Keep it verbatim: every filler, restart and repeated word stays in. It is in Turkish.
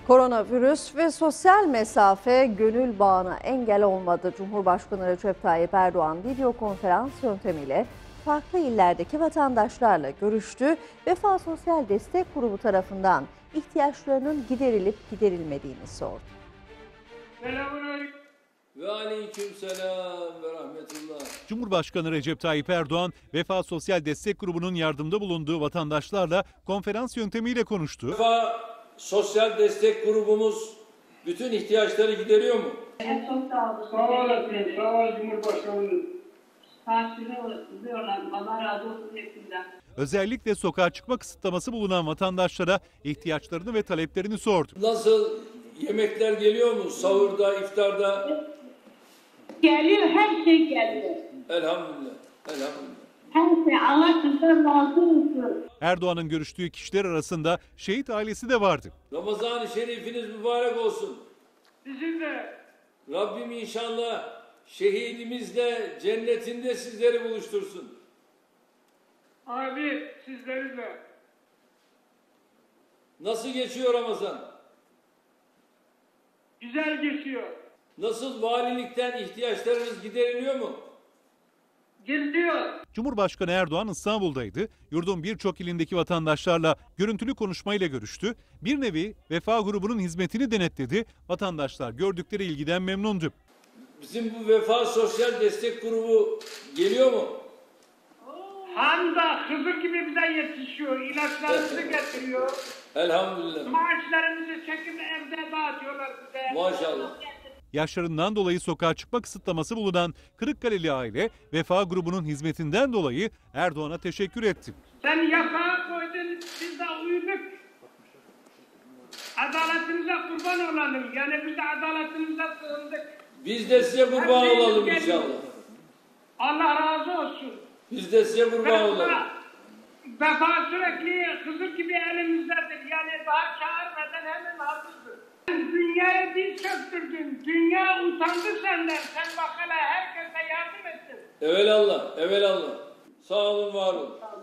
Koronavirüs ve sosyal mesafe gönül bağına engel olmadı. Cumhurbaşkanı Recep Tayyip Erdoğan video konferans yöntemiyle farklı illerdeki vatandaşlarla görüştü. Vefa Sosyal Destek Grubu tarafından ihtiyaçlarının giderilip giderilmediğini sordu. Selamünaleyküm. Ve aleykümselam ve rahmetullah. Cumhurbaşkanı Recep Tayyip Erdoğan, Vefa Sosyal Destek Grubu'nun yardımda bulunduğu vatandaşlarla konferans yöntemiyle konuştu. Vefa Sosyal Destek Grubumuz bütün ihtiyaçları gideriyor mu? Evet, çok sağ olun. Sağ olasın. Sağ ol Cumhurbaşkanım. Karşılıyorlar. Allah razı olsun hepsinden. Özellikle sokağa çıkma kısıtlaması bulunan vatandaşlara ihtiyaçlarını ve taleplerini sordu. Nasıl, yemekler geliyor mu? Sahurda, iftarda? Geliyor, her şey geliyor. Elhamdülillah, elhamdülillah. Her şey Allah sizden razı olsun. Erdoğan'ın görüştüğü kişiler arasında şehit ailesi de vardı. Ramazan-ı Şerifiniz mübarek olsun. Sizin de. Rabbim inşallah şehidimizle cennetinde sizleri buluştursun. Abi sizleri de. Nasıl geçiyor Ramazan? Güzel geçiyor. Nasıl, valilikten ihtiyaçlarınız gideriliyor mu? Gidiyor. Cumhurbaşkanı Erdoğan İstanbul'daydı. Yurdun birçok ilindeki vatandaşlarla görüntülü konuşmayla görüştü. Bir nevi Vefa grubunun hizmetini denetledi. Vatandaşlar gördükleri ilgiden memnundu. Bizim bu Vefa Sosyal Destek Grubu geliyor mu? Hamza Hızır gibi bize yetişiyor. İlaçlarımızı getiriyor. Elhamdülillah. Maaşlarımızı çekip evde dağıtıyorlar bize. Maşallah. Yaşlarından dolayı sokağa çıkma kısıtlaması bulunan Kırıkkaleli aile Vefa grubunun hizmetinden dolayı Erdoğan'a teşekkür etti. Sen yasağa koydun, biz de uyduk. Adaletinize kurban olalım. Yani biz de adaletinize sığındık. Biz de size kurban Her şeyimiz olalım geliyor. inşallah. Allah razı olsun. Biz de size kurban olalım. Vefa sürekli Hızır gibi elimizdedir. Yani daha çağırmadan hemen hazırdır. Sen dünyaya dil çöktürdün. Dünya utandı senden. Sen bak hele herkese yardım ettin. Evelallah, evelallah. Sağ olun, var olun.